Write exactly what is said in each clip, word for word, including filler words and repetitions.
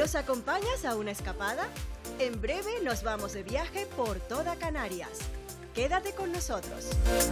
¿Nos acompañas a una escapada? En breve nos vamos de viaje por toda Canarias. Quédate con nosotros.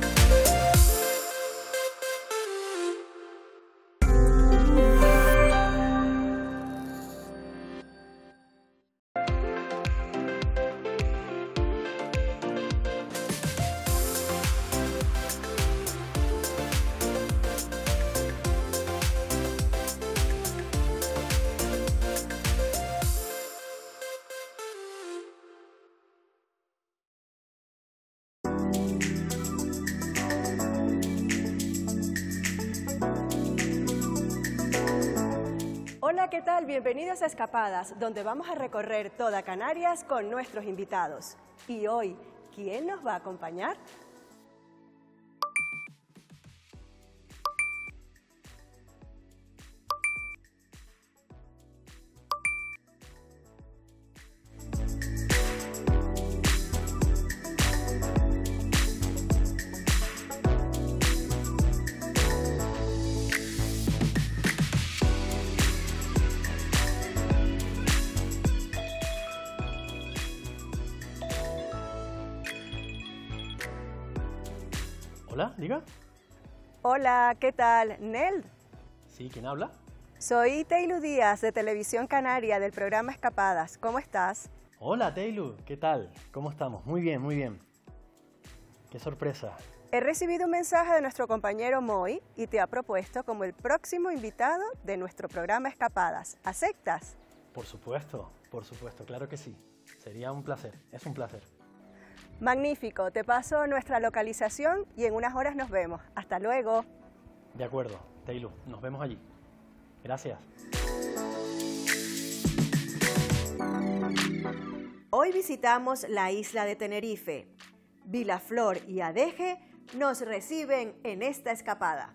Hola, ¿qué tal? Bienvenidos a Escapadas, donde vamos a recorrer toda Canarias con nuestros invitados. Y hoy, ¿quién nos va a acompañar? Hola, diga. Hola, ¿qué tal? ¿Neld? Sí, ¿quién habla? Soy Teilu Díaz, de Televisión Canaria, del programa Escapadas. ¿Cómo estás? Hola, Teilu, ¿qué tal? ¿Cómo estamos? Muy bien, muy bien. Qué sorpresa. He recibido un mensaje de nuestro compañero Moy y te ha propuesto como el próximo invitado de nuestro programa Escapadas. ¿Aceptas? Por supuesto, por supuesto, claro que sí. Sería un placer, es un placer. Magnífico, te paso nuestra localización y en unas horas nos vemos. Hasta luego. De acuerdo, Teilu, nos vemos allí. Gracias. Hoy visitamos la isla de Tenerife. Vilaflor y Adeje nos reciben en esta escapada.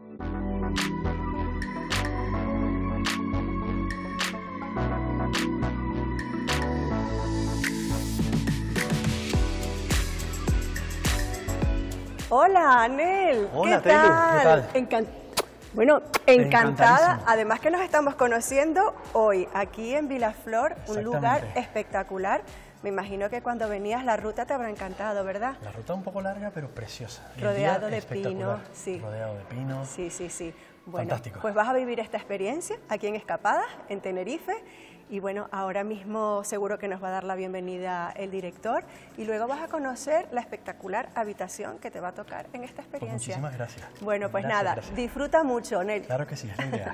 Hola, Anel. Hola, ¿Qué Teilu, tal? ¿qué tal? Encan- bueno, encantada. Encantadísimo. Además que nos estamos conociendo hoy aquí en Vilaflor, un lugar Exactamente. espectacular. Me imagino que cuando venías la ruta te habrá encantado, ¿verdad? La ruta un poco larga, pero preciosa. El Rodeado día de espectacular. pinos, sí. Rodeado de pinos. Sí, sí, sí. Bueno, Fantástico. pues vas a vivir esta experiencia aquí en Escapadas, en Tenerife. Y bueno, ahora mismo seguro que nos va a dar la bienvenida el director. Y luego vas a conocer la espectacular habitación que te va a tocar en esta Pues experiencia. muchísimas gracias. Bueno, pues Gracias, nada, gracias. disfruta mucho, Nel. Claro que sí, es la idea.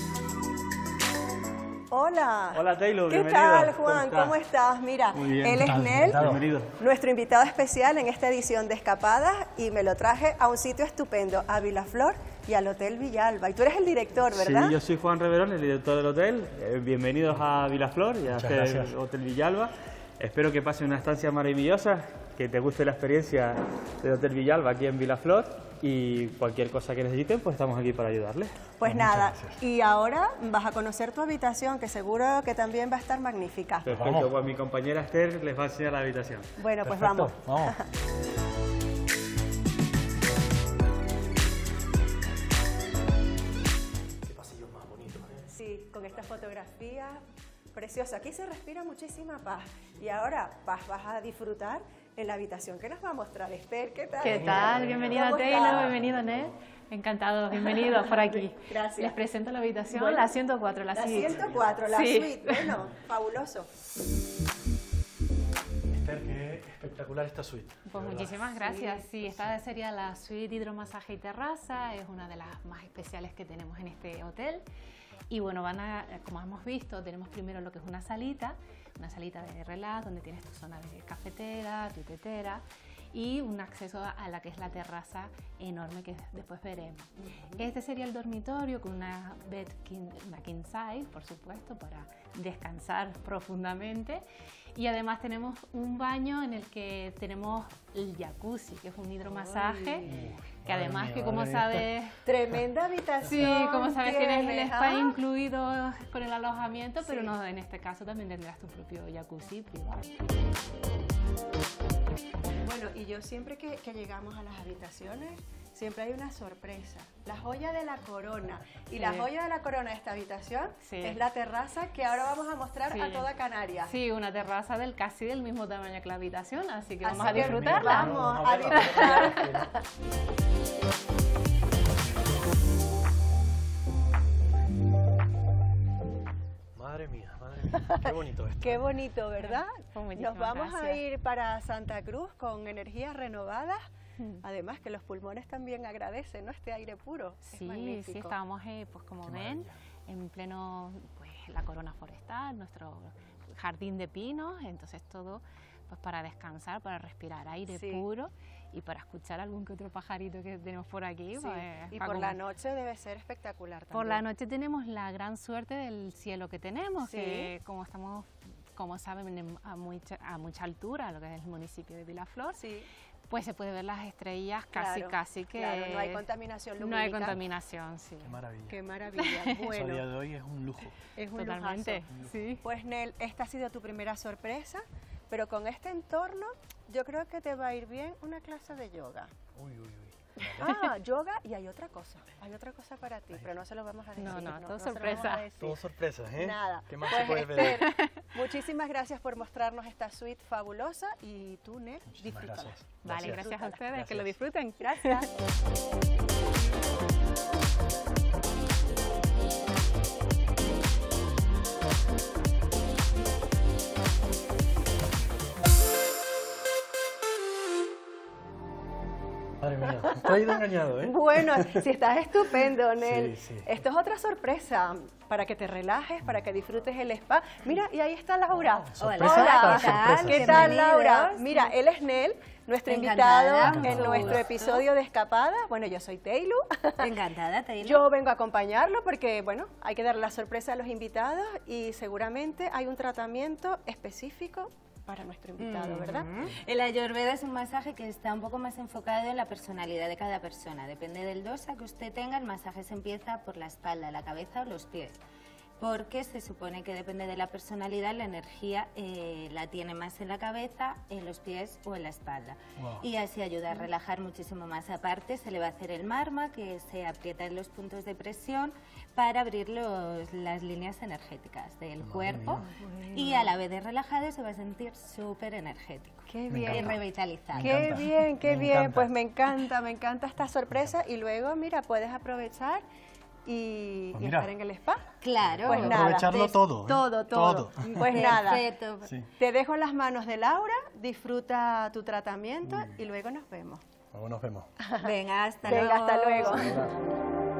Hola. Hola, Teilu, ¿Qué bienvenido. tal, ¿Cómo Juan? estás? ¿Cómo estás? Mira, Muy bien. él ¿Qué es tal? Nel, Encantado. Bienvenido. nuestro invitado especial en esta edición de Escapadas, y me lo traje a un sitio estupendo, a Vilaflor y al Hotel Villalba. Y tú eres el director, ¿verdad? Sí, yo soy Juan Reverón, el director del hotel. Eh, bienvenidos a Vilaflor y a Muchas este gracias. Hotel Villalba. Espero que pase una estancia maravillosa, que te guste la experiencia del Hotel Villalba aquí en Vilaflor, y cualquier cosa que necesiten, pues estamos aquí para ayudarles. Pues Muchas nada, gracias. y ahora vas a conocer tu habitación, que seguro que también va a estar magnífica. Perfecto, vamos. pues mi compañera Esther les va a enseñar la habitación. Bueno, pues Perfecto, vamos. vamos. Qué pasillos más bonitos, ¿eh? Sí, con esta fotografía preciosa. Aquí se respira muchísima paz. Y ahora vas, vas a disfrutar en la habitación que nos va a mostrar Esther. ¿Qué tal? ¿Qué tal? Bienvenida ¿Cómo Taylor, estás? bienvenido Ned. Encantados, bienvenidos por aquí. Gracias. Les presento la habitación, Bueno, la ciento cuatro, la, La suite. ciento cuatro, la Sí. suite. Bueno, fabuloso. Esther, qué espectacular esta suite. Pues de verdad. muchísimas gracias. Sí, esta sería la suite hidromasaje y terraza, es una de las más especiales que tenemos en este hotel. Y bueno, van a, como hemos visto, tenemos primero lo que es una salita, una salita de relax, donde tienes tu zona de cafetera, tu tetera, y un acceso a la que es la terraza enorme que después veremos. Este sería el dormitorio con una bed king, una king size, por supuesto, para descansar profundamente. Y además tenemos un baño en el que tenemos el jacuzzi, que es un hidromasaje, Ay, que además mía, que como madre mía. sabes... Tremenda habitación. Sí, como sabes tienes el tienes, spa ¿ah? incluido con el alojamiento, pero Sí. no, en este caso también tendrás tu propio jacuzzi privado. Bueno, y yo siempre que, que llegamos a las habitaciones, siempre hay una sorpresa. La joya de la corona. Y Sí. la joya de la corona de esta habitación Sí. es la terraza que ahora vamos a mostrar Sí. a toda Canarias. Sí, una terraza del casi del mismo tamaño que la habitación, así que Así vamos a que disfrutarla. vamos a disfrutar. Madre mía, madre mía, qué bonito esto. Qué bonito, ¿verdad? Pues muchísimas Nos vamos a gracias. ir para Santa Cruz con energías renovadas. Mm. Además que los pulmones también agradecen, ¿no? Este aire puro. Es Sí, magnífico. sí, estábamos, eh, pues como Qué ven, maravilla. en pleno, pues la corona forestal, nuestro jardín de pinos, entonces todo pues para descansar, para respirar aire Sí. puro y para escuchar algún que otro pajarito que tenemos por aquí. Sí, pues, y para por la como- noche debe ser espectacular también. Por la noche tenemos la gran suerte del cielo que tenemos, Sí. que como estamos, como saben, en- a mucha, a mucha altura, lo que es el municipio de Vilaflor, Sí, pues se puede ver las estrellas casi, claro, casi que... claro, no hay contaminación No lumínica. hay contaminación, sí. Qué maravilla. Qué maravilla. Eso a día Bueno, de hoy es un lujo. es un Totalmente, lujazo. sí. Pues Nel, esta ha sido tu primera sorpresa, pero con este entorno yo creo que te va a ir bien una clase de yoga. Uy, uy, uy. Ah, yoga y hay otra cosa, hay otra cosa para ti, pero no se lo vamos a decir. No, no, todo se lo sorpresa. vamos a decir. Todo sorpresas, ¿eh? Nada. ¿Qué más Pues, se puede pedir? Esther, muchísimas gracias por mostrarnos esta suite fabulosa y tú, Nel, Muchísimas disfrútala. gracias. Vale, gracias a Disfrútala. ustedes, que lo Gracias. disfruten. Gracias. Madre mía, te has ido engañado, ¿eh? Bueno, si estás estupendo, Nel. Sí, sí. Esto es otra sorpresa para que te relajes, para que disfrutes el spa. Mira, y ahí está Laura. sorpresa Hola, tras sorpresa. ¿qué tal, Bienvenidos. Laura? Mira, él es Nel, nuestro Encantada, invitado mucho en nuestro gusto. episodio de Escapada. Bueno, yo soy Teilu. Encantada, Taylor. Yo vengo a acompañarlo porque, bueno, hay que dar la sorpresa a los invitados y seguramente hay un tratamiento específico para nuestro invitado, ¿verdad? El Ayurveda es un masaje que está un poco más enfocado en la personalidad de cada persona. Depende del dosa que usted tenga, el masaje se empieza por la espalda, la cabeza o los pies. Porque se supone que depende de la personalidad, la energía eh, la tiene más en la cabeza, en los pies o en la espalda. Wow. Y así ayuda a relajar muchísimo más. Aparte, se le va a hacer el marma, que se aprieta en los puntos de presión para abrir los- las líneas energéticas del Madre cuerpo. mía. Y a la vez de relajado se va a sentir súper energético. Qué Me Y bien. encanta. revitalizado. Me Qué encanta. bien, qué Me bien. encanta. Pues me encanta, me encanta esta sorpresa. Y luego, mira, puedes aprovechar y, Pues y mira. estar en el spa. Claro. Pues nada, Aprovecharlo des- todo, ¿eh? Todo, todo. Todo. Pues nada, Perfecto. Sí. te dejo en las manos de Laura, disfruta tu tratamiento y luego nos vemos. Luego nos vemos. Venga, hasta Venga, luego. hasta luego.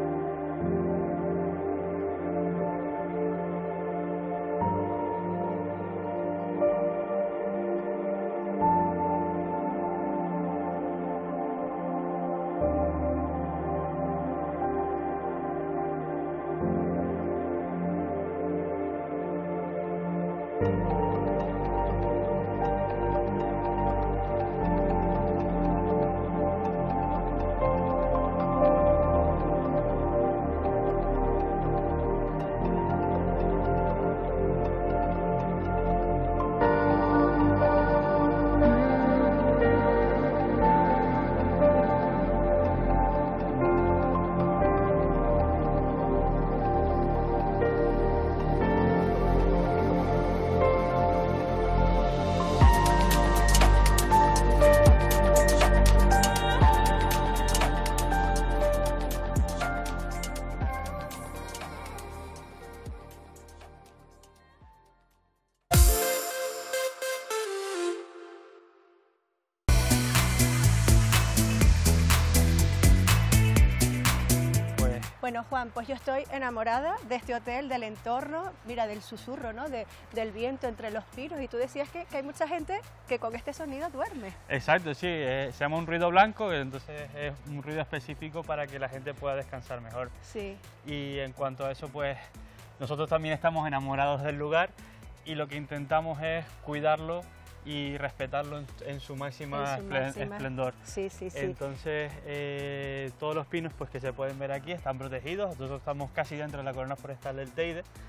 Pues Bueno, Juan, pues yo estoy enamorada de este hotel, del entorno, mira, del susurro, ¿no? De- del viento entre los pinos. Y tú decías que, que hay mucha gente que con este sonido duerme. Exacto, sí, eh, se llama un ruido blanco, entonces es un ruido específico para que la gente pueda descansar mejor. Sí. Y en cuanto a eso, pues nosotros también estamos enamorados del lugar y lo que intentamos es cuidarlo y respetarlo en, en su máxima, En su esplen- máxima- esplendor. Sí, sí, sí. Entonces, eh, todos los pinos pues, que se pueden ver aquí están protegidos. Nosotros estamos casi dentro de la corona forestal del Teide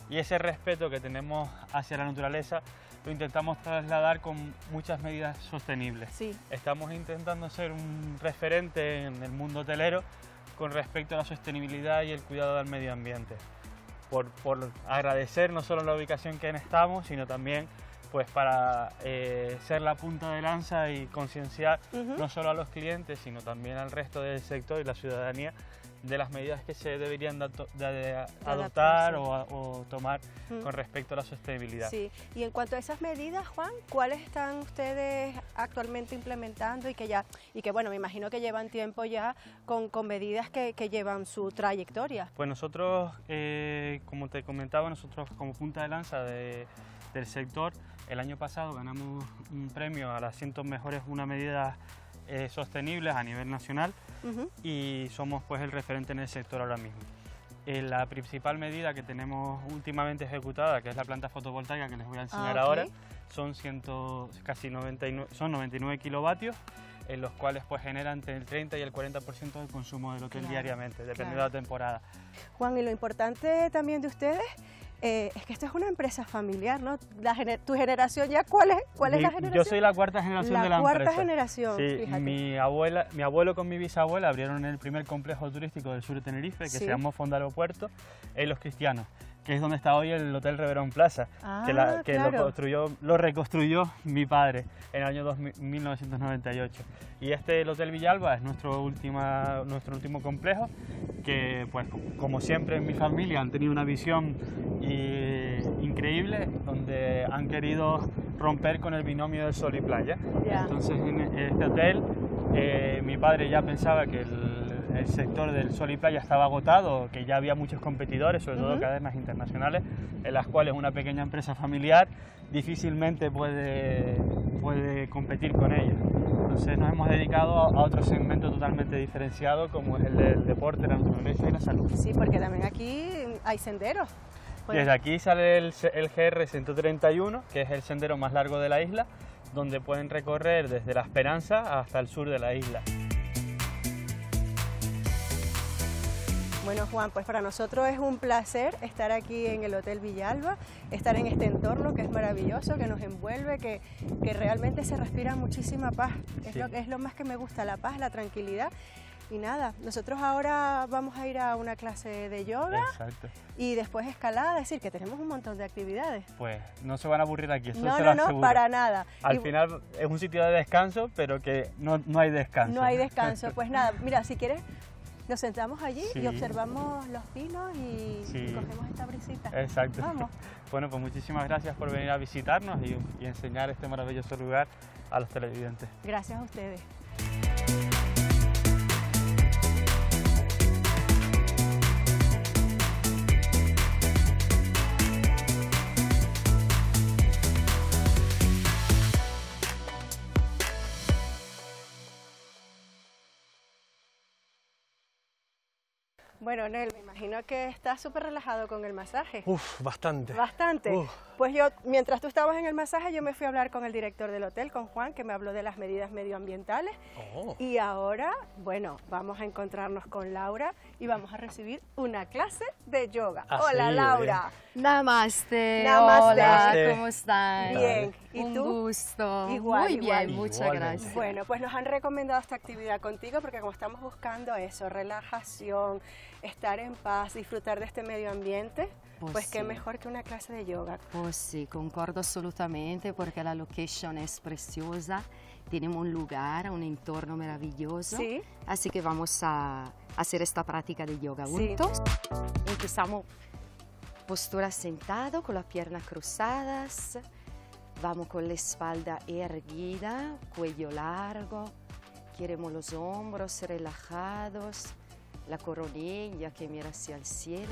Y ese respeto que tenemos hacia la naturaleza lo intentamos trasladar con muchas medidas sostenibles. Sí. Estamos intentando ser un referente en el mundo hotelero con respecto a la sostenibilidad y el cuidado del medio ambiente. Por, por agradecer no solo la ubicación que en estamos, sino también pues para eh, ser la punta de lanza y concienciar uh-huh. no solo a los clientes, sino también al resto del sector y la ciudadanía de las medidas que se deberían de, de, de adoptar o, o tomar uh-huh. con respecto a la sostenibilidad. Sí, y en cuanto a esas medidas, Juan, ¿cuáles están ustedes actualmente implementando y que ya, y que bueno, me imagino que llevan tiempo ya con, con medidas que, que llevan su trayectoria? Pues nosotros, eh, como te comentaba, nosotros como punta de lanza de, del sector, el año pasado ganamos un premio a las cien mejores una medida eh, sostenibles a nivel nacional uh-huh. y somos pues el referente en el sector ahora mismo. Eh, la principal medida que tenemos últimamente ejecutada, que es la planta fotovoltaica que les voy a enseñar ah, okay. ahora, son, ciento, casi noventa y nueve, son noventa y nueve kilovatios, en los cuales pues generan entre el treinta y el cuarenta por ciento del consumo del hotel claro, diariamente, dependiendo claro. de la temporada. Juan, y lo importante también de ustedes Eh, es que esto es una empresa familiar, ¿no? La gener tu generación ya, ¿cuál es, cuál es mi, la generación? Yo soy la cuarta generación la de la cuarta empresa. generación, sí, fíjate. Mi, abuela, mi abuelo con mi bisabuela abrieron el primer complejo turístico del sur de Tenerife, que sí. se llamó Fondo Aeropuerto, en Los Cristianos, que es donde está hoy el Hotel Reverón Plaza, ah, que, la, que claro. lo, construyó, lo reconstruyó mi padre en el año dos mil, mil novecientos noventa y ocho. Y este, el Hotel Villalba, es nuestro, última, nuestro último complejo, que pues como siempre en mi familia han tenido una visión y, increíble, donde han querido romper con el binomio del sol y playa. Yeah. Entonces en este hotel eh, mi padre ya pensaba que el, el sector del sol y playa estaba agotado, que ya había muchos competidores, sobre todo uh-huh. cadenas internacionales, en las cuales una pequeña empresa familiar difícilmente puede, puede competir con ellos. Entonces nos hemos dedicado a otro segmento totalmente diferenciado, como es el del deporte, la naturaleza y la salud. Sí, porque también aquí hay senderos. Bueno. Desde aquí sale el, el G R ciento treinta y uno, que es el sendero más largo de la isla, donde pueden recorrer desde La Esperanza hasta el sur de la isla. Bueno, Juan, pues para nosotros es un placer estar aquí en el Hotel Villalba, estar en este entorno que es maravilloso, que nos envuelve, que, que realmente se respira muchísima paz. Es, sí. lo, es lo más que me gusta, la paz, la tranquilidad. Y nada, nosotros ahora vamos a ir a una clase de yoga. Exacto. Y después escalada, es decir, que tenemos un montón de actividades. Pues no se van a aburrir aquí, eso no, se no, lo aseguro. No, para nada. Al y, final es un sitio de descanso, pero que no, no hay descanso. No hay descanso, pues nada, mira, si quieres nos sentamos allí sí. y observamos los pinos y, sí. y cogemos esta brisita. Exacto. Vamos. Bueno, pues muchísimas gracias por venir a visitarnos y, y enseñar este maravilloso lugar a los televidentes. Gracias a ustedes. Bueno, Nel, me imagino que estás súper relajado con el masaje. Uf, bastante. Bastante. Uf. Pues yo, mientras tú estabas en el masaje, yo me fui a hablar con el director del hotel, con Juan, que me habló de las medidas medioambientales. Oh. Y ahora, bueno, vamos a encontrarnos con Laura y vamos a recibir una clase de yoga. Ah, Hola, sí, Laura. Namaste. Namaste. Hola, ¿cómo están? Bien. ¿Y Un tú? gusto. Igual, Muy igual. bien, muchas Igualmente. gracias. Bueno, pues nos han recomendado esta actividad contigo porque como estamos buscando eso, relajación, estar en paz, disfrutar de este medio ambiente, pues, pues qué sí. mejor que una clase de yoga. Pues sí, concordo absolutamente porque la location es preciosa, tenemos un lugar, un entorno maravilloso, Sí. así que vamos a hacer esta práctica de yoga Sí. juntos. Empezamos postura sentado con las piernas cruzadas, vamos con la espalda erguida, cuello largo, queremos los hombros relajados, la coronilla que mira hacia el cielo.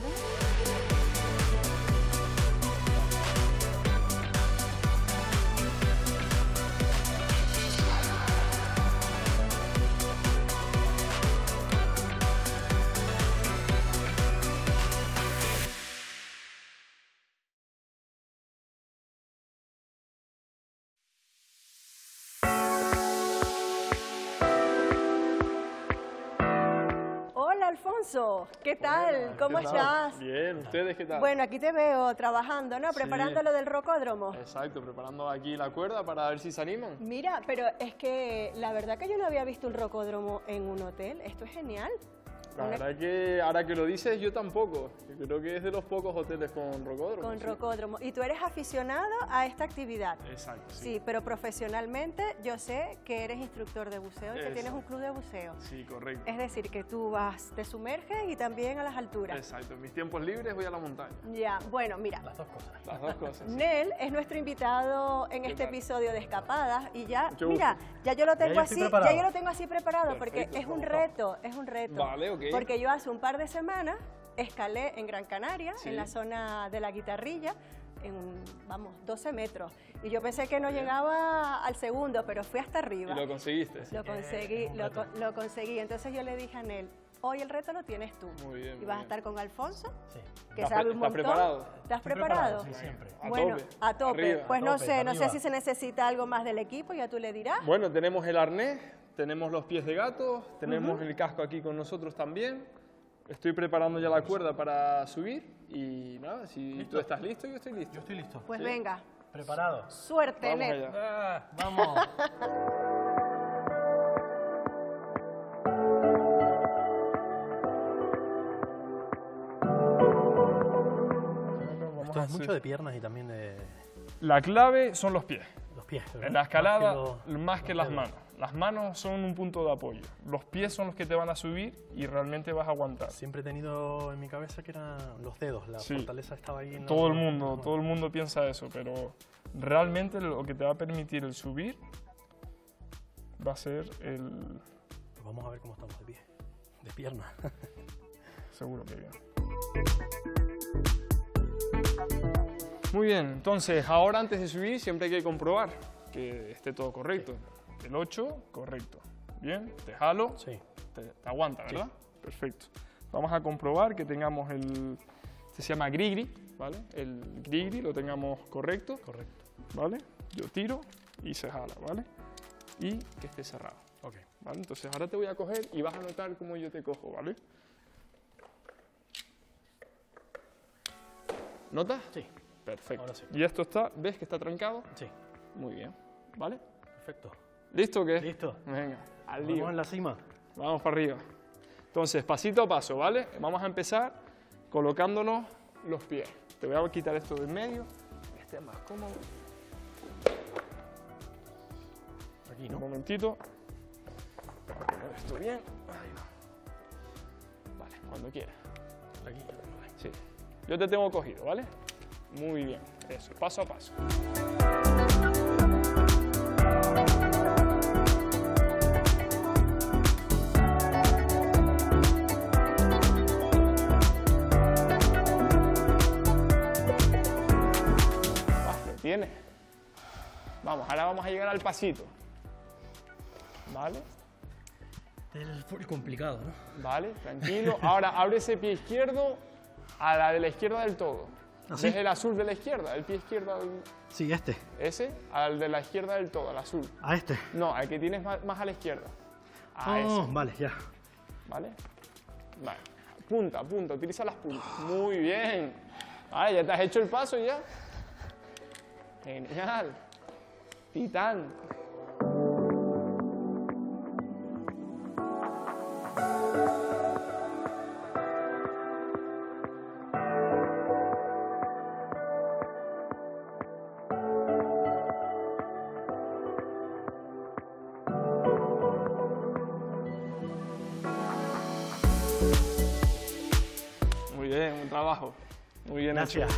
Hola, Alfonso. Alfonso, ¿qué tal? ¿Cómo ¿Qué tal? estás? Bien, ¿ustedes qué tal? Bueno, aquí te veo trabajando, ¿no? Sí. Preparando lo del rocódromo. Exacto, preparando aquí la cuerda para ver si se animan. Mira, pero es que la verdad que yo no había visto un rocódromo en un hotel. Esto es genial. La Una- verdad que ahora que lo dices, yo tampoco. Yo creo que es de los pocos hoteles con rocódromo. Con sí. rocódromo. Y tú eres aficionado a esta actividad. Exacto, sí. Sí, pero profesionalmente yo sé que eres instructor de buceo y que tienes un club de buceo. Sí, correcto. Es decir, que tú vas, te sumerges y también a las alturas. Exacto, en mis tiempos libres voy a la montaña. Ya, bueno, mira. Las dos cosas. Las dos cosas. sí. Nel es nuestro invitado en este tal? episodio de Escapadas y ya, Mucho mira, gusto. ya yo lo tengo yo estoy así, preparado. ya yo lo tengo así preparado porque Perfecto, es un vamos, reto, es un reto. Vale, ok. Porque yo hace un par de semanas escalé en Gran Canaria, Sí. en la zona de la Guitarrilla, en, vamos, doce metros. Y yo pensé que no llegaba al segundo, pero fui hasta arriba. ¿Y lo conseguiste? Lo conseguí, es un lo, reto. co- lo conseguí. Entonces yo le dije a Nel, hoy el reto lo tienes tú. Muy bien, Y muy vas a bien. estar con Alfonso, Sí. que ¿Estás sabe pre- un estás montón. preparado? ¿Estás Estoy preparado? Sí, siempre. A Bueno, tope, a tope. arriba. Pues no tope, sé, no sé arriba. si se necesita algo más del equipo, ya tú le dirás. Bueno, tenemos el arnés, tenemos los pies de gato, tenemos el casco aquí con nosotros también. Estoy preparando ya la cuerda para subir y nada, si ¿Listo? tú estás listo, yo estoy listo. Yo estoy listo. Pues sí. venga, Preparado. suerte, Vamos Nel. allá. Ah, vamos. Vamos Esto a es mucho hacer- de piernas y también de La clave son los pies. los pies. ¿verdad? En la escalada, Más que lo- más que los las dedos. manos. Las manos son un punto de apoyo. Los pies son los que te van a subir y realmente vas a aguantar. Siempre he tenido en mi cabeza que eran los dedos, la Sí. fortaleza estaba ahí. En Todo el los- mundo, todo el mundo piensa eso, pero realmente lo que te va a permitir el subir va a ser el... Pues vamos a ver cómo estamos de pie, de pierna. Seguro que bien. Muy bien, entonces ahora antes de subir siempre hay que comprobar que esté todo correcto. El ocho, correcto. Bien, te jalo, Sí. te, te aguanta, ¿verdad? Perfecto. Vamos a comprobar que tengamos el... Este se llama grigri, ¿vale? El grigri lo tengamos correcto, Correcto. ¿vale? Yo tiro y se jala, ¿vale? Y que esté cerrado, Ok. ¿vale? Entonces ahora te voy a coger y vas a notar cómo yo te cojo, ¿vale? ¿Notas? Sí. Perfecto. Ahora sí. Y esto está, ¿ves que está trancado? Sí. Muy bien, ¿vale? Perfecto. ¿Listo o qué? Listo. Venga, al lío. Vamos en la cima. Vamos para arriba. Entonces, pasito a paso, ¿vale? Vamos a empezar colocándonos los pies. Te voy a quitar esto de en medio, que esté más cómodo. Aquí, Un ¿no? momentito. Para poner esto bien. Ahí va. Vale, cuando quieras. Aquí. Sí. Yo te tengo cogido, ¿vale? Muy bien. Eso, paso a paso. Va, lo tienes. Vamos, ahora vamos a llegar al pasito. ¿Vale? El, el complicado, ¿no? Vale, tranquilo. Ahora abre ese pie izquierdo a la de la izquierda del todo. ¿Ah, sí? ¿Ves el azul de la izquierda? El pie izquierdo, al- Sí, este. ese, al de la izquierda del todo, al azul. A este. No, al que tienes más, más a la izquierda. A Oh, ese, vale, ya. ¿vale? Vale. Punta, punta, utiliza las puntas. Muy bien. Vale, ya te has hecho el paso ya. Genial. Titán. Muy bien, buen trabajo. Muy bien hecho. Gracias.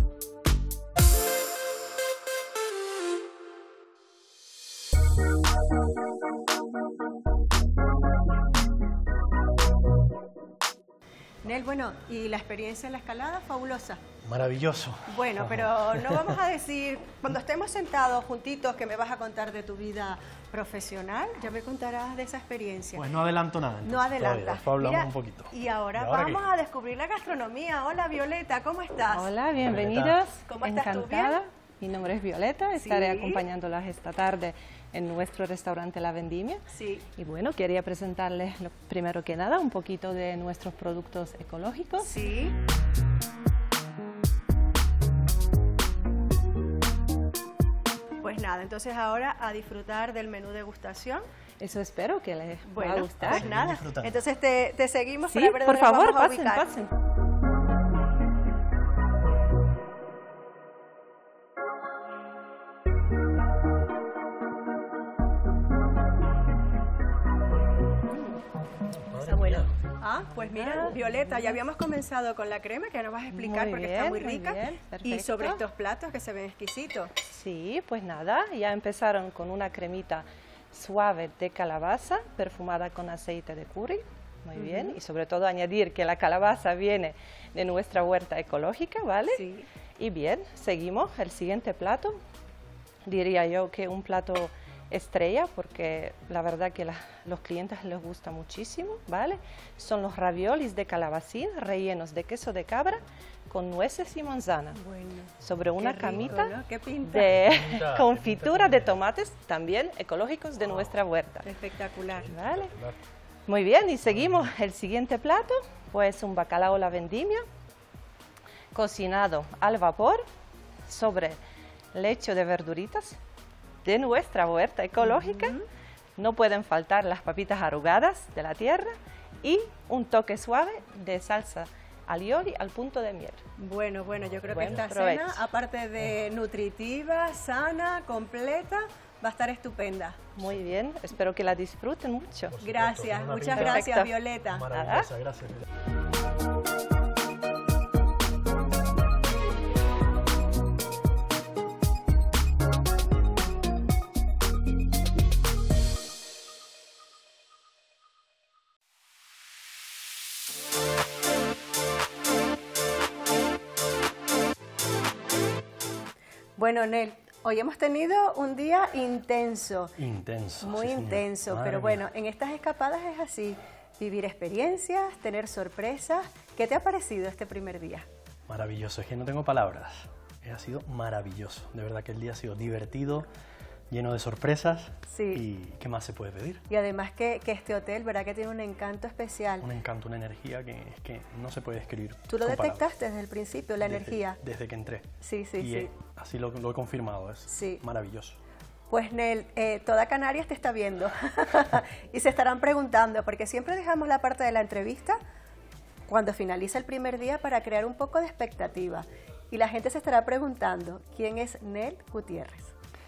Nel, bueno, y la experiencia en la escalada, fabulosa. Maravilloso. Bueno, pero no vamos a decir, cuando estemos sentados juntitos, que me vas a contar de tu vida profesional, ya me contarás de esa experiencia. Pues no adelanto nada. entonces, No adelantas. todavía, después hablamos Mira, un poquito. Y ahora, ¿Y ahora vamos qué? a descubrir la gastronomía. Hola, Violeta, ¿cómo estás? Hola, bienvenidos. ¿Cómo estás tú? Encantada. Mi nombre es Violeta, estaré Sí. acompañándolas esta tarde en nuestro restaurante La Vendimia. Sí. Y bueno, quería presentarles lo- primero que nada un poquito de nuestros productos ecológicos. Sí. Pues nada, entonces ahora a disfrutar del menú degustación. Eso espero que les va a Bueno, gustar. pues nada, disfrutando. entonces te, te seguimos Sí, para ver por dónde nos favor, vamos a pasen, ubicar. pasen. Está bueno. Ah, pues mira, Violeta, ya habíamos comenzado con la crema que nos vas a explicar Muy porque bien, está muy muy rica. bien, Y perfecto. sobre estos platos que se ven exquisitos. Sí, pues nada, ya empezaron con una cremita suave de calabaza perfumada con aceite de curry. Muy bien, y sobre todo añadir que la calabaza viene de nuestra huerta ecológica, ¿vale? Sí. Y bien, seguimos el siguiente plato. Diría yo que un plato estrella, porque la verdad que la- los clientes les gusta muchísimo, ¿vale? Son los raviolis de calabacín rellenos de queso de cabra con nueces y manzana. Bueno. Sobre una Qué rico, camita ¿no? Qué pinta. de Pinta, confitura pinta, de pinta. tomates también ecológicos de nuestra huerta. Espectacular. ¿Vale? Muy bien, y seguimos el siguiente plato, pues un bacalao a la vendimia, cocinado al vapor sobre lecho de verduritas de nuestra huerta ecológica. No pueden faltar las papitas arrugadas de la tierra y un toque suave de salsa alioli al punto de miel. Bueno, bueno, yo creo Buen que esta provecho. cena, aparte de nutritiva, sana, completa, va a estar estupenda. Muy bien, espero que la disfruten mucho. Por supuesto, Gracias, con una muchas pinta gracias, Perfecto. Violeta. Maravillosa, gracias. Violeta. Bueno, Nel, hoy hemos tenido un día intenso, Intenso. muy sí, señor. intenso, Madre pero mía. bueno, en estas escapadas es así, vivir experiencias, tener sorpresas. ¿Qué te ha parecido este primer día? Maravilloso, es que no tengo palabras. Ha sido maravilloso. De verdad que el día ha sido divertido, lleno de sorpresas. Sí. ¿Y qué más se puede pedir? Y además que, que este hotel, ¿verdad? Que tiene un encanto especial. Un encanto, una energía que es que no se puede describir. Tú lo con palabras. detectaste desde el principio, la Desde- energía. Desde que entré. Sí, sí, y sí. eh, así lo, lo he confirmado, es Sí. maravilloso. Pues Nel, eh, toda Canarias te está viendo y se estarán preguntando, porque siempre dejamos la parte de la entrevista cuando finaliza el primer día para crear un poco de expectativa. Y la gente se estará preguntando, ¿quién es Nel Gutiérrez?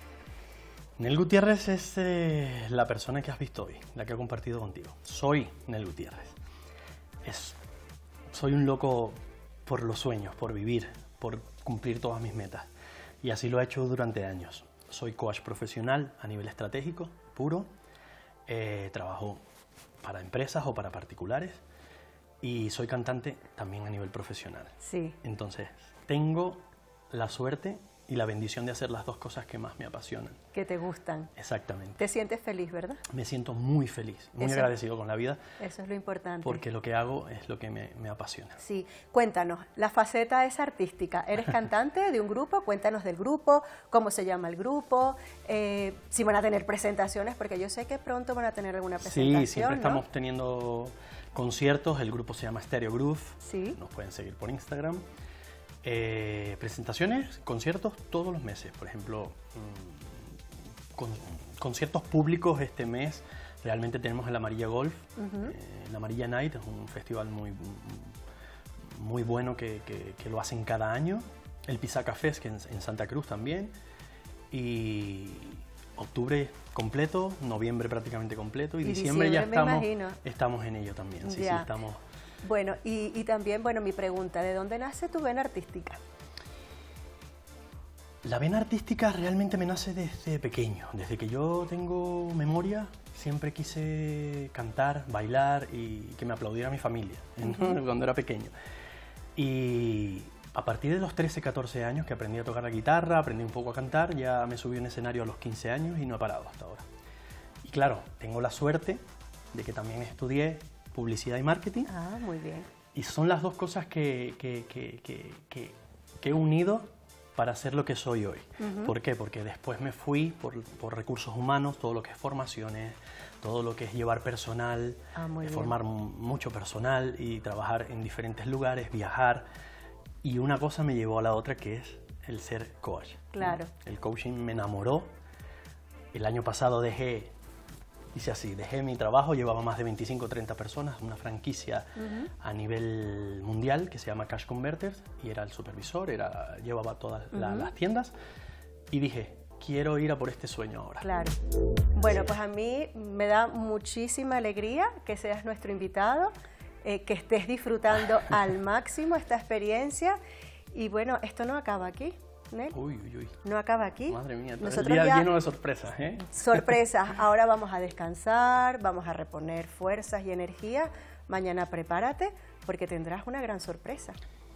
Nel Gutiérrez es eh, la persona que has visto hoy, la que he compartido contigo. Soy Nel Gutiérrez. Es, soy un loco por los sueños, por vivir, por cumplir todas mis metas. Y así lo he hecho durante años. Soy coach profesional a nivel estratégico, puro. Eh, trabajo para empresas o para particulares. Y soy cantante también a nivel profesional. Sí. Entonces, tengo la suerte y la bendición de hacer las dos cosas que más me apasionan. Que te gustan. Exactamente. Te sientes feliz, ¿verdad? Me siento muy feliz, muy Eso- agradecido con la vida, Eso es lo importante. porque lo que hago es lo que me, me apasiona. Sí, cuéntanos, la faceta es artística. ¿Eres cantante de un grupo? Cuéntanos del grupo, cómo se llama el grupo, eh, si van a tener presentaciones, porque yo sé que pronto van a tener alguna presentación, Sí, siempre ¿no? estamos teniendo conciertos, el grupo se llama Stereo Groove, Sí. nos pueden seguir por Instagram. Eh, presentaciones, conciertos todos los meses, por ejemplo, mm, con- conciertos públicos este mes, realmente tenemos el Amarilla Golf, eh, el Amarilla Night, es un festival muy, muy bueno que, que- que lo hacen cada año, el Pisaca Fest, que en, en Santa Cruz también, y octubre completo, noviembre prácticamente completo, y, Y diciembre, ya diciembre, me estamos, imagino. estamos en ello también, sí, sí, Ya. estamos... Bueno, y, y también, bueno, mi pregunta, ¿de dónde nace tu vena artística? La vena artística realmente me nace desde pequeño. Desde que yo tengo memoria, siempre quise cantar, bailar y que me aplaudiera mi familia, ¿no? Cuando era pequeño. Y a partir de los trece, catorce años que aprendí a tocar la guitarra, aprendí un poco a cantar, ya me subí a un escenario a los quince años y no he parado hasta ahora. Y claro, tengo la suerte de que también estudié publicidad y marketing. Ah, muy bien. Y son las dos cosas que, que, que, que, que- que he unido para ser lo que soy hoy. Ujú. ¿Por qué? Porque después me fui por, por recursos humanos, todo lo que es formaciones, todo lo que es llevar personal, Ah, muy eh, bien. formar m- mucho personal y trabajar en diferentes lugares, viajar. Y una cosa me llevó a la otra, que es el ser coach. Claro. El coaching me enamoró. El año pasado dejé, hice así, dejé mi trabajo, llevaba más de veinticinco o treinta personas, una franquicia Ujú. a nivel mundial que se llama Cash Converters, y era el supervisor, era, llevaba todas la- Ujú. las tiendas, y dije, quiero ir a por este sueño ahora. Claro. Bueno, pues a mí me da muchísima alegría que seas nuestro invitado, eh, que estés disfrutando al máximo esta experiencia. Y bueno, esto no acaba aquí, Nel. Uy, uy, uy. No acaba aquí. Madre mía, todo el Nosotros día ya- lleno de sorpresas, ¿eh? Sorpresas. Ahora vamos a descansar, vamos a reponer fuerzas y energía. Mañana prepárate porque tendrás una gran sorpresa.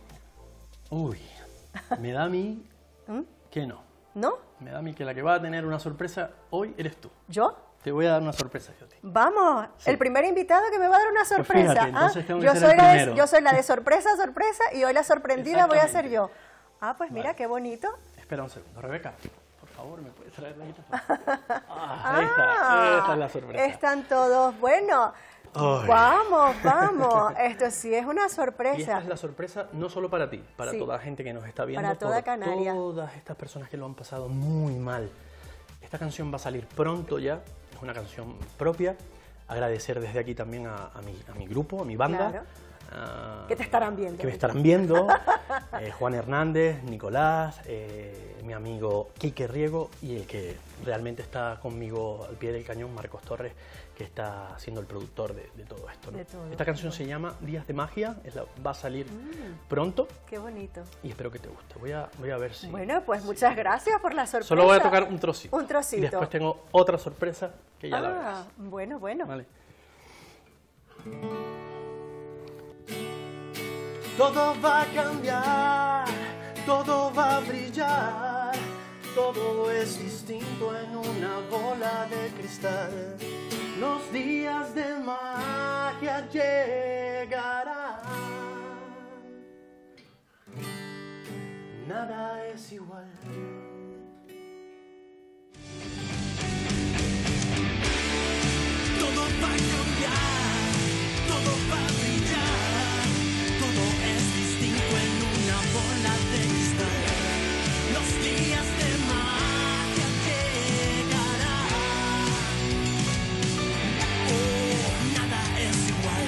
Uy, me da a mí ¿Mm? que no. ¿No? Me da a mí que la que va a tener una sorpresa hoy eres tú. ¿Yo? Te voy a dar una sorpresa yo a ti. Vamos, Sí. el primer invitado que me va a dar una Pues sorpresa. fíjate, ¿ah? entonces tengo que yo, ser soy el la de, primero. yo soy la de sorpresa, sorpresa, y hoy la sorprendida voy a ser Exactamente. yo. Ah, pues mira, Vale. qué bonito. Espera un segundo, Rebeca, por favor, ¿me puedes traer la guitarra? Ah, ahí está, esta es la sorpresa. Están todos, bueno, Ay. vamos, vamos. Esto sí es una Y esta sorpresa. es la sorpresa no solo para ti, para Sí. toda la gente que nos está viendo, Para toda por Canarias. todas estas personas que lo han pasado muy mal. Esta canción va a salir pronto ya, es una canción propia. Agradecer desde aquí también a, a, mi, a mi grupo, a mi banda. Claro. a- Que te estarán viendo. Que me estarán viendo. eh, Juan Hernández, Nicolás, eh, mi amigo Quique Riego y el que realmente está conmigo al pie del cañón, Marcos Torres, que está siendo el productor de, de todo esto, ¿no? De todo, Esta canción se llama Días de Magia, es la- va a salir pronto Qué bonito. y espero que te guste. Voy a, voy a ver si... Bueno, pues muchas gracias por la sorpresa. Solo voy a tocar un trocito. Un trocito. Y después tengo otra sorpresa que ya la verás. Ah, bueno, bueno. Vale. Todo va a cambiar, todo va a brillar, todo es distinto en una bola de cristal. Los días de magia llegarán. Nada es igual. Todo va a cambiar, todo va a brillar, todo es distinto en una bola de cristal. Los días de magia llegarán. Oh, nada es igual.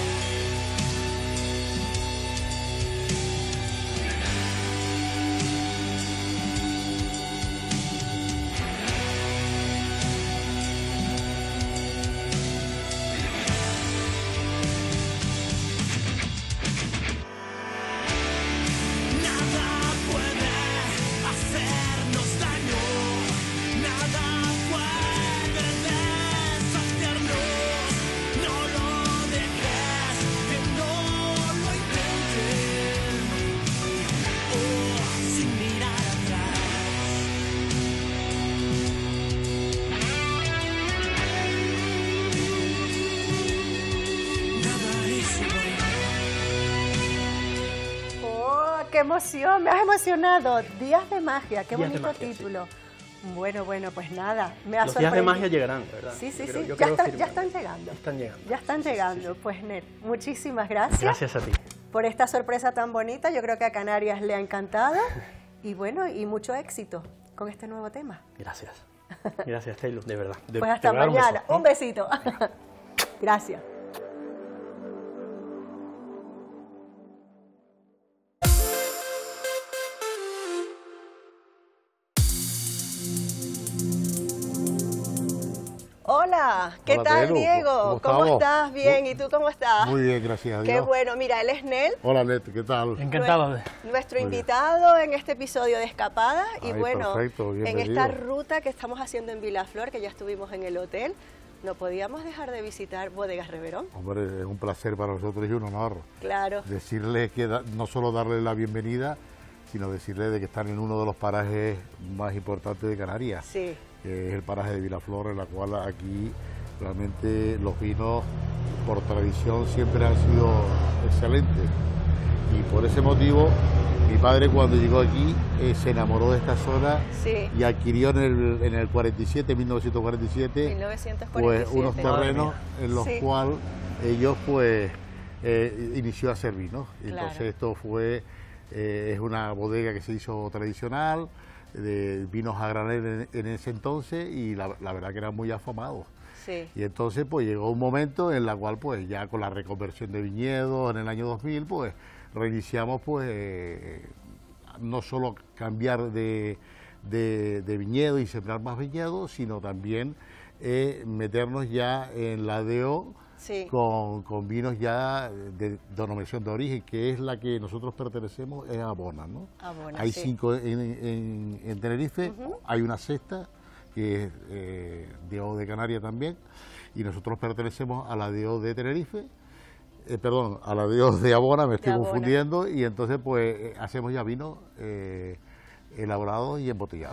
Nada puede hacernos daño, nada puede desafiarnos. No lo dejes, que no lo intenten. Oh, sin mirar atrás. Nada es igual. ¡Oh, qué emoción! Me has emocionado. Días de magia, qué Días de bonito magia, sí. título. Bueno, bueno, pues nada, me ha Los días de sorprendido. magia llegarán, ¿verdad? Sí, sí, Yo creo- sí, yo ya, creo está- ya firmemente. están llegando. Están llegando. Ya están Sí, sí, sí, llegando. sí. Pues, Nel, muchísimas gracias, Gracias a ti. por esta sorpresa tan bonita. Yo creo que a Canarias le ha encantado. Y bueno, y mucho éxito con este nuevo tema. Gracias. Gracias, Taylor, de verdad. De- Pues te hasta voy a dar un mañana. beso, ¿no? Un besito. Gracias. Hola, ¿qué Hola, tal, Telu, Diego? ¿cómo ¿Cómo estamos? estás? Bien, ¿y tú cómo estás? Muy bien, gracias a Dios. Qué bueno, mira, él es Nel, Hola, Net, ¿qué tal? Encantado de... nuestro Muy bien. invitado en este episodio de Escapada. Y Ay, bueno, perfecto, en bienvenido. esta ruta que estamos haciendo en Vilaflor, que ya estuvimos en el hotel, no podíamos dejar de visitar Bodegas Reverón. Hombre, es un placer para nosotros y un honor Claro, decirle que da- no solo darle la bienvenida, sino decirle de que están en uno de los parajes más importantes de Canarias, sí. que es el paraje de Vilaflor, en la cual aquí realmente los vinos por tradición siempre han sido excelentes. Y por ese motivo, mi padre cuando llegó aquí eh, se enamoró de esta zona Sí. y adquirió en el, en el cuarenta y siete, mil novecientos cuarenta y siete, mil novecientos pues cuarenta y siete. unos terrenos en los Sí. cuales ellos pues eh, inició a hacer vino. Entonces Claro. esto fue, eh, es una bodega que se hizo tradicional, de vinos a granel en, en ese entonces, y la, la verdad que eran muy afamados. Sí. Y entonces pues llegó un momento en la cual pues ya con la reconversión de viñedos en el año dos mil pues reiniciamos pues eh, no solo cambiar de, de, de viñedo y sembrar más viñedos, sino también eh, meternos ya en la D O Sí. con, con vinos ya de denominación de origen, que es la que nosotros pertenecemos, es Abona, ¿no? Abona, hay sí. cinco en, en, en Tenerife, Ujú. hay una sexta, que es eh, D O de Canarias también, y nosotros pertenecemos a la D O de Tenerife, eh, perdón, a la D O de Abona, me estoy Abona. confundiendo, y entonces pues eh, hacemos ya vinos eh, elaborados y embotellados.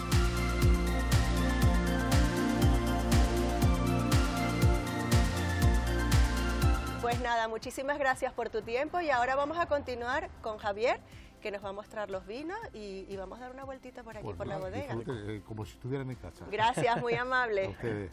Pues nada, muchísimas gracias por tu tiempo y ahora vamos a continuar con Javier, que nos va a mostrar los vinos y, y vamos a dar una vueltita por aquí, Pues por la nada, bodega. disfrute, eh, como si estuvieran en casa. Gracias, muy A amable. ustedes.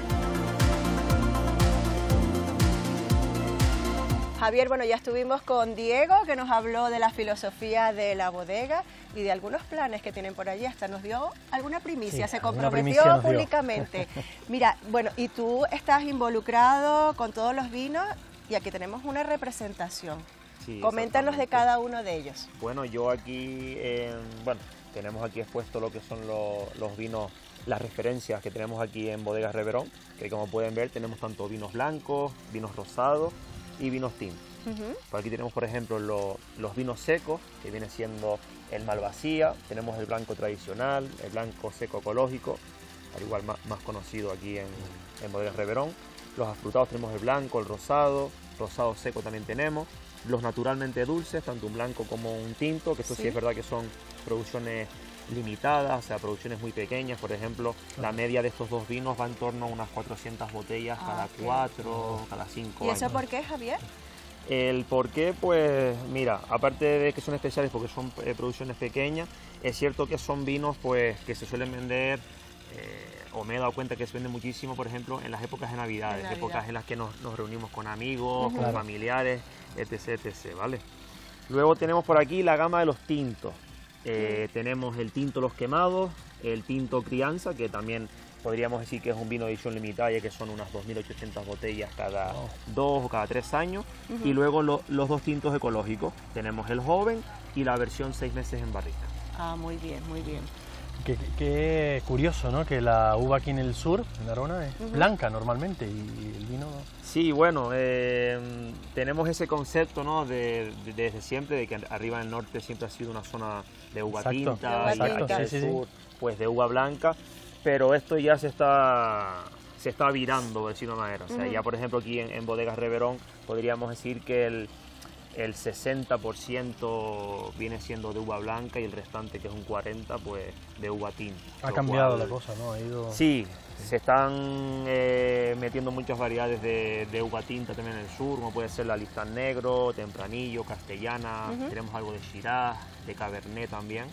Javier, bueno, ya estuvimos con Diego, que nos habló de la filosofía de la bodega y de algunos planes que tienen por allí. Hasta nos dio alguna primicia, Sí, se alguna comprometió primicia nos dio. públicamente. Mira, bueno, y tú estás involucrado con todos los vinos y aquí tenemos una representación. Sí, Coméntanos de exactamente. cada uno de ellos. Bueno, yo aquí, eh, bueno, tenemos aquí expuesto lo que son lo- los vinos, las referencias que tenemos aquí en Bodegas Reverón, que como pueden ver tenemos tanto vinos blancos, vinos rosados y vinos tintos. Ujú. Por aquí tenemos, por ejemplo, lo- los vinos secos, que viene siendo el Malvasía, tenemos el blanco tradicional, el blanco seco ecológico, al igual más, más conocido aquí en, en Bodegas Reverón. Los afrutados tenemos el blanco, el rosado, rosado seco también tenemos. Los naturalmente dulces, tanto un blanco como un tinto, que esto sí, Sí. es verdad que son producciones limitadas, o sea, producciones muy pequeñas. Por ejemplo, la media de estos dos vinos va en torno a unas cuatrocientas botellas Ah, cada ok. cuatro, cada cinco ¿Y eso años. por qué, Javier? El por qué, pues mira, aparte de que son especiales porque son eh, producciones pequeñas, es cierto que son vinos pues que se suelen vender, eh, o me he dado cuenta que se venden muchísimo, por ejemplo, en las épocas de Navidades, En Navidad. épocas en las que nos, nos reunimos con amigos, Ujú. con Claro. familiares, etc, etc, ¿vale? Luego tenemos por aquí la gama de los tintos. Eh, tenemos el tinto Los Quemados, el tinto Crianza, que también podríamos decir que es un vino de edición limitada, ya que son unas dos mil ochocientas botellas cada dos o cada tres años. Ujú. Y luego lo- los dos tintos ecológicos. Tenemos el joven y la versión seis meses en barrica. Ah, muy bien, muy bien. Qué, qué curioso, ¿no? Que la uva aquí en el sur, en Arona, es Ujú. blanca normalmente y el vino... Sí, bueno, eh, tenemos ese concepto, ¿no? de, de- desde siempre, de que arriba en el norte siempre ha sido una zona de uva Exacto. tinta, De uva y aquí tinta. en el Sí, sí, sí. sur, pues de uva blanca, pero esto ya se está, se está virando, por decirlo de una manera. O sea, Ujú. ya por ejemplo aquí en, en Bodegas Reverón podríamos decir que el, el sesenta por ciento viene siendo de uva blanca y el restante, que es un cuarenta por ciento, pues de uva tinta. Ha Lo cambiado cual- la cosa, ¿no? Ha ido... Sí, se están eh, metiendo muchas variedades de, de uva tinta también en el sur, como puede ser la Listán Negro, Tempranillo, Castellana, Ujú. tenemos algo de Shiraz, de Cabernet también,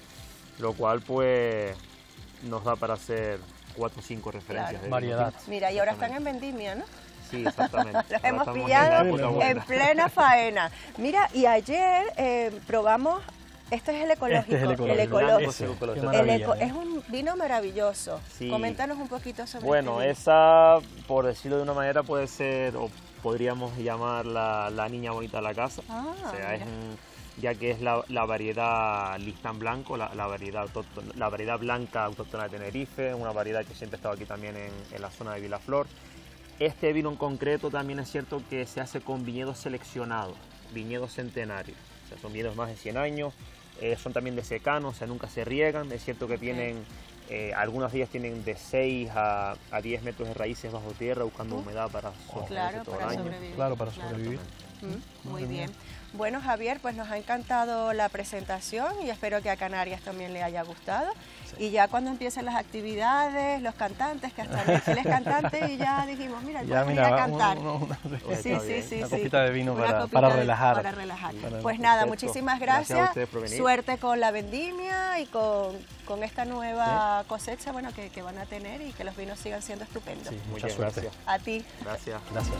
lo cual pues nos da para hacer cuatro o cinco referencias Claro. de Variedad. vino. Mira, y ahora están en vendimia, ¿no? Sí, exactamente. Los Ahora hemos estamos en pillado la en, época buena. plena faena. Mira, y ayer eh, probamos, este es el ecológico. Este es el ecológico. ecológico. Blanco, Ese, seco, qué ecológico. El maravilla, eco- ¿eh? es un vino maravilloso. Sí. Coméntanos un poquito sobre Bueno, este vino. esa, por decirlo de una manera, puede ser, o podríamos llamar la, la niña bonita de la casa. Ah, O sea, es mira. un- ya que es la, la variedad Listán Blanco, la, la variedad autóctona- la variedad blanca autóctona de Tenerife, una variedad que siempre ha estado aquí también en, en la zona de Vilaflor. Este vino en concreto también es cierto que se hace con viñedos seleccionados, viñedos centenarios. O sea, son viñedos más de cien años, eh, son también de secano, o sea, nunca se riegan. Es cierto que tienen, eh, algunas de ellas tienen de seis a, a diez metros de raíces bajo tierra, buscando humedad para sostenerse Claro, todo para el año. sobrevivir. Claro, para sobrevivir. Mm, muy bien. Bueno, Javier, pues nos ha encantado la presentación y espero que a Canarias también le haya gustado. Sí. Y ya cuando empiecen las actividades, los cantantes, que hasta Nelson es cantante y ya dijimos, mira, ya, vamos mira, a ir a cantar. Una, una, una, sí, sí, sí, una sí. copita de vino una para, copita para de, relajar. Para relajar. Para pues nada, perfecto. muchísimas gracias. Gracias a por venir. Suerte con la vendimia y con, con esta nueva sí. cosecha bueno, que, que van a tener y que los vinos sigan siendo estupendos. Sí, Muy mucha bien, suerte. Gracias. A ti. Gracias. Gracias.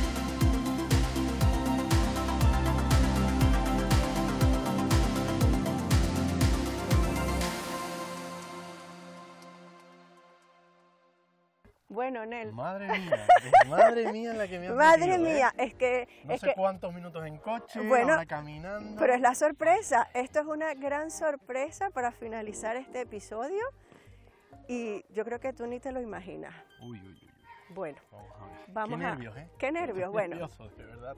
Bueno, Nel. Madre mía, madre mía la que me ha Madre metido, mía, ¿eh? es que... No es sé que, cuántos minutos en coche, bueno, ahora caminando. Pero es la sorpresa. Esto es una gran sorpresa para finalizar este episodio y yo creo que tú ni te lo imaginas. Uy, uy, uy. Bueno, vamos a ver. Vamos Qué a... nervios, ¿eh? Qué nervios, bueno. Nervioso, de verdad.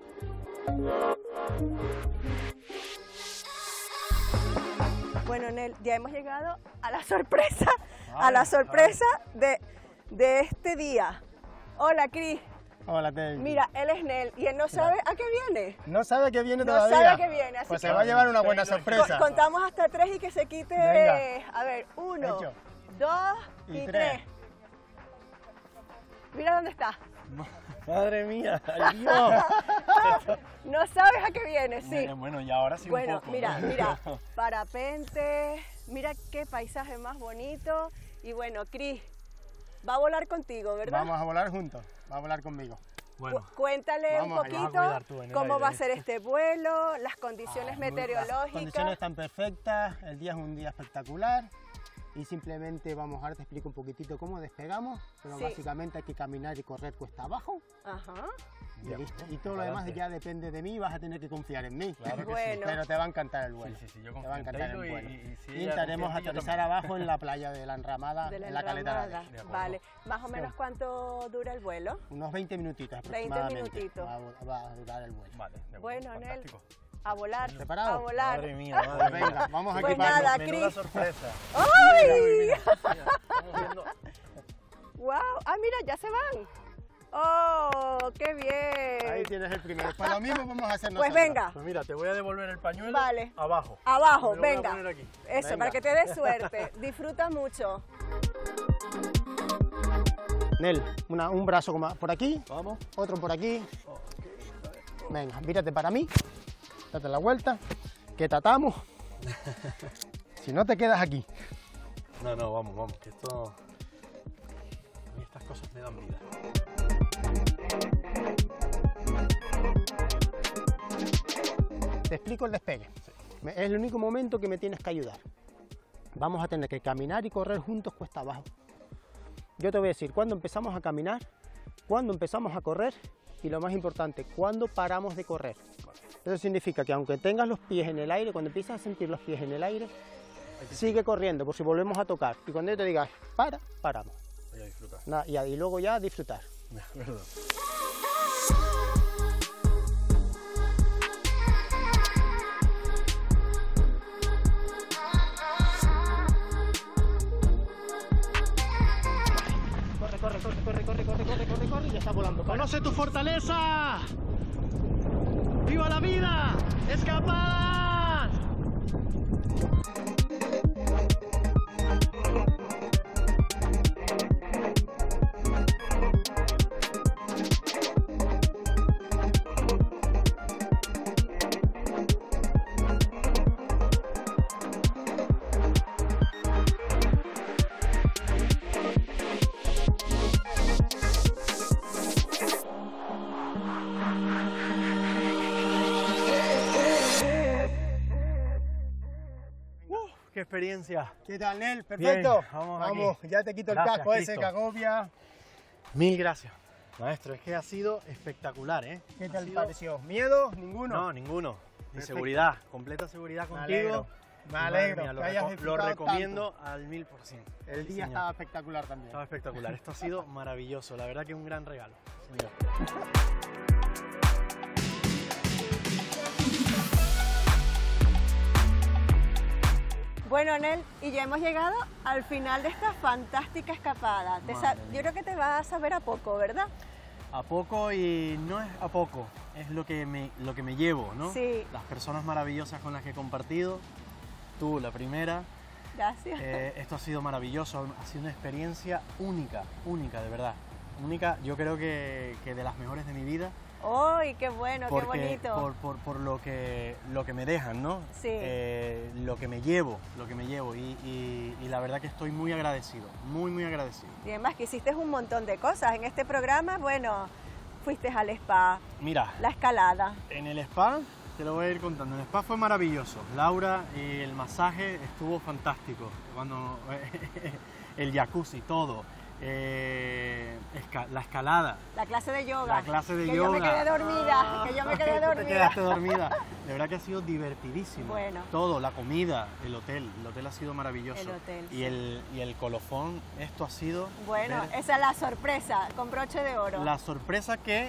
Bueno, Nel, ya hemos llegado a la sorpresa, A a la ver, sorpresa de, de este día. Hola, Cris. Hola, Tel. Mira, él es Nel y él no sabe a qué viene. No sabe que viene No todavía. sabe a qué viene, así Pues que- se va a llevar una buena Co- sorpresa. contamos hasta tres y que se quite. Venga. A ver, uno, Hecho. dos y, Y tres. tres. Mira dónde está. Madre mía, ay Dios. No sabes a qué viene, sí. Eh, Bueno, y ahora sí Bueno, un poco. mira, mira, parapente, mira qué paisaje más bonito. Y bueno, Cris, va a volar contigo, ¿verdad? Vamos a volar juntos. Va a volar conmigo. Bueno, Cu- Cuéntale Vamos, un ahí vas a poquito cuidar tú en el cómo aire, va a ¿eh? ser este vuelo, las condiciones Las meteorológicas. condiciones están perfectas, el día es un día espectacular. Y simplemente vamos, ahora te explico un poquitito cómo despegamos, pero Sí. básicamente hay que caminar y correr cuesta abajo. Ajá. Y, Ya, listo. Y todo lo demás adelante. ya depende de mí, vas a tener que confiar en mí. Claro que sí. Bueno. Pero te va a encantar el vuelo. Sí, sí, sí, yo te confío va a en encantar el Taylor y- vuelo. y- y si Y ella intentaremos confía en mí, yo aterrizar también. abajo en la playa de la Enramada, De la en la caleta de Enramada. Alex. De acuerdo. Vale, más o menos cuánto dura el vuelo. Unos veinte minutitos veinte aproximadamente. minutitos. Va, a- va a durar el vuelo. Vale, de acuerdo, Bueno, Nel, fantástico. a volar, ¿Preparado? a volar. Madre mía, madre mía. Venga, vamos a Pues equiparnos. nada, Menuda Cris. sorpresa. ¡Ay! Estamos viendo- ¡Wow! Ah, mira, ya se van. ¡Oh, qué bien! Ahí tienes el primero. Pues lo mismo vamos a hacer Pues nosotros. venga, Pues mira, te voy a devolver el pañuelo Vale. abajo. abajo, Me lo voy a venga. poner aquí. Eso, Venga. para que te dé suerte. Disfruta mucho. Nel, una- un brazo como por aquí, Vamos. otro por aquí. Venga, mírate para mí. Date la vuelta. Que tatamos. Si no te quedas aquí. No, no, vamos, vamos, que esto... A mí estas cosas me dan vida. Te explico el despegue. Me- Es el único momento que me tienes que ayudar. Vamos a tener que caminar y correr juntos cuesta abajo. Yo te voy a decir cuándo empezamos a caminar, cuándo empezamos a correr y lo más importante, cuándo paramos de correr. Eso significa que aunque tengas los pies en el aire, cuando empiezas a sentir los pies en el aire, sigue corriendo por si volvemos a tocar. Y cuando yo te diga para, paramos. Voy a disfrutar. Nada, y, y luego ya a disfrutar. De acuerdo. Corre, corre, corre, corre, corre, corre, corre, corre, corre y ya está volando. Para. ¡Conoce tu fortaleza! ¡Viva la vida! ¡Escapadas! ¡Qué experiencia! ¿Qué tal, Nel? Perfecto. Bien, vamos aquí. ya te quito el Gracias, casco ese Cristo. que agobia. Mil gracias, maestro. Es que ha sido espectacular, ¿eh? ¿Qué Ha tal sido- pareció? ¿Miedo? ¿Ninguno? No, ninguno. Y Perfecto. seguridad, completa seguridad Me contigo. alegro. Me Madre alegro mía, lo, que hayas reco- lo disfrutado recomiendo al mil por ciento. El Sí, día señor. estaba espectacular también. Estaba espectacular. Esto ha sido maravilloso. La verdad que un gran regalo. Señor. Bueno, Nel, y ya hemos llegado al final de esta fantástica escapada. Te sa- Madre Yo creo que te vas a saber a poco, ¿verdad? A poco y no es a poco. es lo que me, lo que me llevo, ¿no? Sí. Las personas maravillosas con las que he compartido, tú la primera. Gracias. Eh, esto ha sido maravilloso, ha sido una experiencia única, única, de verdad. Única, yo creo que, que de las mejores de mi vida. ¡Uy, qué bueno, porque, qué bonito! Por, por, por lo, que, lo que me dejan, ¿no? Sí. Eh, lo que me llevo, lo que me llevo. Y, y, y la verdad que estoy muy agradecido, muy, muy agradecido. Y además que hiciste un montón de cosas. En este programa, bueno, fuiste al spa. Mira. La escalada. En el spa, te lo voy a ir contando. El spa fue maravilloso. Laura, y el masaje estuvo fantástico. Cuando el jacuzzi, todo. Eh, esca la escalada. La clase de yoga. La clase de que yoga. Que yo me quedé dormida. Ah, que yo me quedé dormida. Te quedaste dormida. De verdad que ha sido divertidísimo. Bueno. Todo, la comida, el hotel. El hotel ha sido maravilloso. El hotel, y, sí. el, y el colofón, esto ha sido... Bueno, ver esa es la sorpresa, con broche de oro. la sorpresa que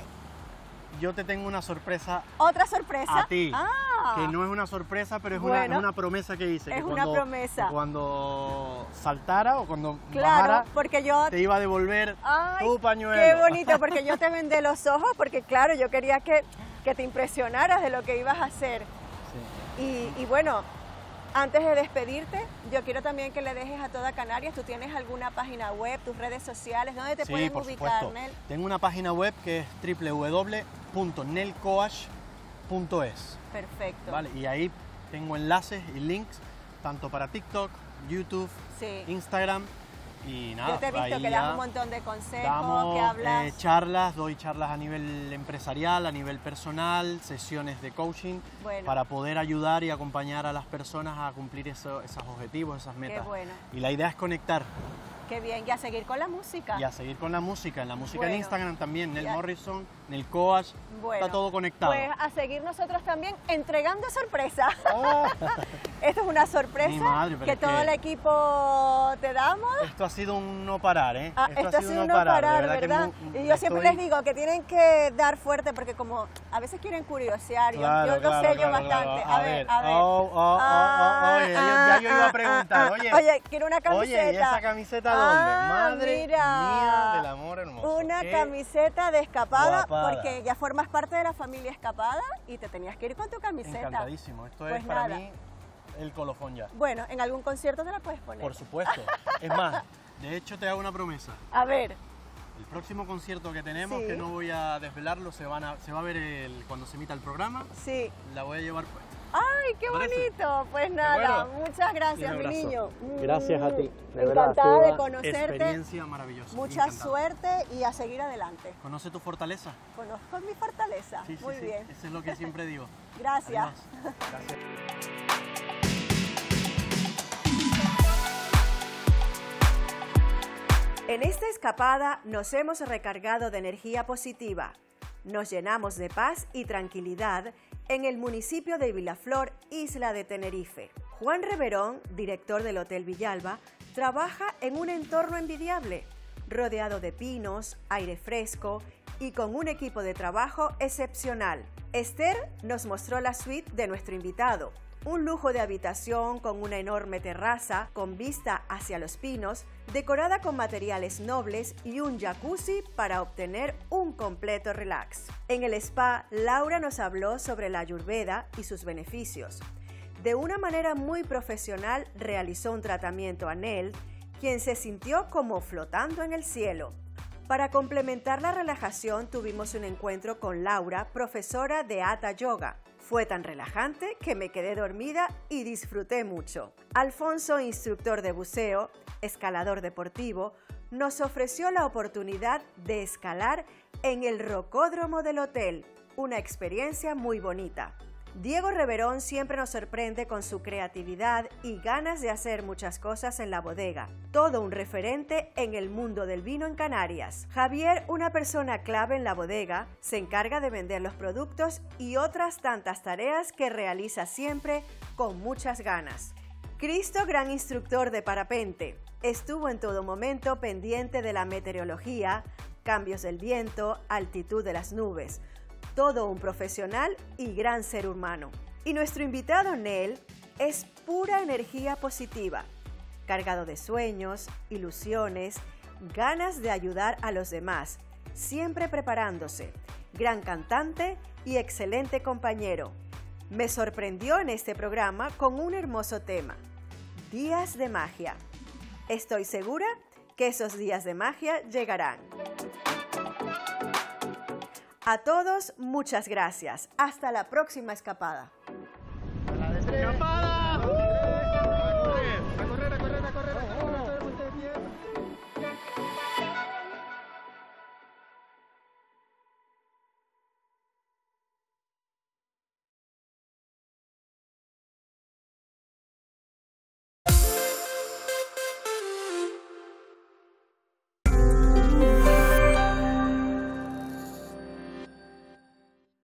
yo te tengo una sorpresa ¿Otra sorpresa? a ti. Ah. Que no es una sorpresa, pero es, Bueno, una, es una promesa que hice. es que una cuando, promesa. que cuando saltara o cuando Claro, bajara, porque yo... te iba a devolver Ay, tu pañuelo. qué bonito, porque yo te vendé los ojos, porque claro, yo quería que, que te impresionaras de lo que ibas a hacer. Sí. Y, y bueno, antes de despedirte, yo quiero también que le dejes a toda Canarias, ¿tú tienes alguna página web, tus redes sociales? ¿Dónde te Sí, pueden por ubicar, supuesto. Nel? Tengo una página web que es doble u doble u doble u punto nelcoach punto es. Perfecto. ¿Vale? Y ahí tengo enlaces y links tanto para TikTok, YouTube, Sí. Instagram y nada. Yo te he visto ahí que ya das un montón de consejos, damos, que hablas... eh, charlas, doy charlas a nivel empresarial, a nivel personal, sesiones de coaching Bueno. para poder ayudar y acompañar a las personas a cumplir eso- esos objetivos, esas metas. bueno. Y la idea es conectar Qué bien, y a seguir con la música. y a seguir con la música. En la música Bueno. en Instagram también, Nel Ya. Morrison, Nel Coach, Bueno, está todo conectado. Pues a seguir nosotros también entregando sorpresas. Oh. Esto es una sorpresa Mi madre, pero que es todo que- el equipo te damos. Esto ha sido un no parar, ¿eh? Ah, esto, ha sido un no de parar, verdad que ¿verdad? mu- Y yo siempre estoy- les digo que tienen que dar fuerte porque como a veces quieren curiosear, yo- Claro, yo, lo claro, sé yo claro, bastante. claro. A, ver, a ver. Oh, oh, oh, oh, oye, yo- ya yo iba a preguntar, oye. Oye, quiero una camiseta. Oye, ¿y esa camiseta dónde? Ah, Madre mira. mía del amor hermoso. Una Qué camiseta de Escapada, guapada. porque ya formas parte de la familia Escapada y te tenías que ir con tu camiseta. Encantadísimo. Esto Pues es para nada. mí el colofón ya. Bueno, en algún concierto te la puedes poner. Por supuesto. Es más, de hecho te hago una promesa. A ver, El próximo concierto que tenemos, Sí. que no voy a desvelarlo, se, van a, se va a ver el- cuando se emita el programa. sí. La voy a llevar puesta. ¡Ay, qué ¿Parece? bonito! Pues nada, acuerdo? muchas Un gracias, mi abrazo. niño. Gracias a ti, de verdad, Encantada ha sido de una conocerte. experiencia maravillosa. Mucha Encantado. suerte y a seguir adelante. ¿Conoce tu fortaleza? Conozco mi fortaleza. Sí, sí, Muy sí. bien. Eso es lo que siempre digo. Gracias. Adiós. Gracias. En esta escapada nos hemos recargado de energía positiva. Nos llenamos de paz y tranquilidad en el municipio de Vilaflor, isla de Tenerife. Juan Reverón, director del Hotel Villalba, trabaja en un entorno envidiable, rodeado de pinos, aire fresco y con un equipo de trabajo excepcional. Esther nos mostró la suite de nuestro invitado, un lujo de habitación con una enorme terraza con vista hacia los pinos, decorada con materiales nobles y un jacuzzi para obtener un completo relax. En el spa, Laura nos habló sobre la Ayurveda y sus beneficios. De una manera muy profesional realizó un tratamiento a Nel, quien se sintió como flotando en el cielo. Para complementar la relajación tuvimos un encuentro con Laura, profesora de Hatha Yoga. Fue tan relajante que me quedé dormida y disfruté mucho. Alfonso, instructor de buceo, escalador deportivo, nos ofreció la oportunidad de escalar en el rocódromo del hotel, una experiencia muy bonita. Diego Reverón siempre nos sorprende con su creatividad y ganas de hacer muchas cosas en la bodega. Todo un referente en el mundo del vino en Canarias. Javier, una persona clave en la bodega, se encarga de vender los productos y otras tantas tareas que realiza siempre con muchas ganas. Cristo, gran instructor de parapente, estuvo en todo momento pendiente de la meteorología, cambios del viento, altitud de las nubes. Todo un profesional y gran ser humano. Y nuestro invitado Nel es pura energía positiva, cargado de sueños, ilusiones, ganas de ayudar a los demás, siempre preparándose, gran cantante y excelente compañero. Me sorprendió en este programa con un hermoso tema, Días de Magia. Estoy segura que esos días de magia llegarán. A todos, muchas gracias. Hasta la próxima escapada. ¡Escapada!